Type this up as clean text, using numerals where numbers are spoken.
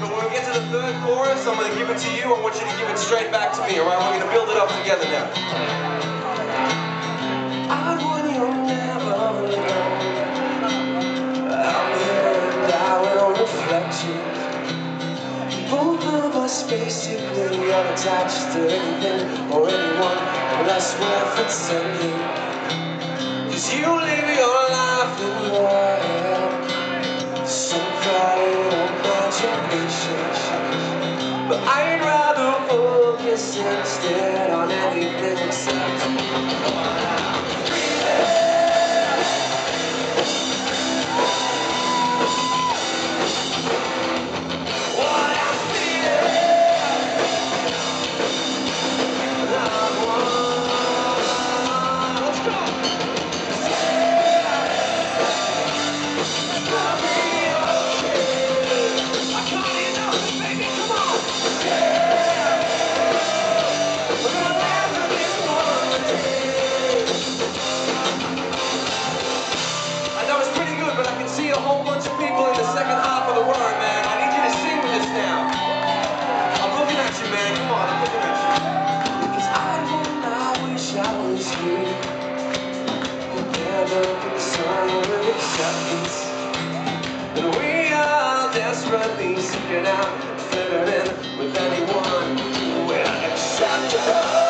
but when we get to the third chorus, I'm going to give it to you. I want you to give it straight back to me, alright? We're going to build it up together now. I want you never alone. I'm here and I will reflect you. Both of us basically unattached to anything or anyone unless worth attending. Cause you live your life in your head, some call it imagination, but I'd rather focus instead on anything except a whole bunch of people in the second half of the word, man. I need you to sing with us now. I'm looking at you, man. Come on, I'm looking at you. Because I wish I was you. Together in the sun of acceptance. And we are desperately seeking out, flirting with anyone who will accept us.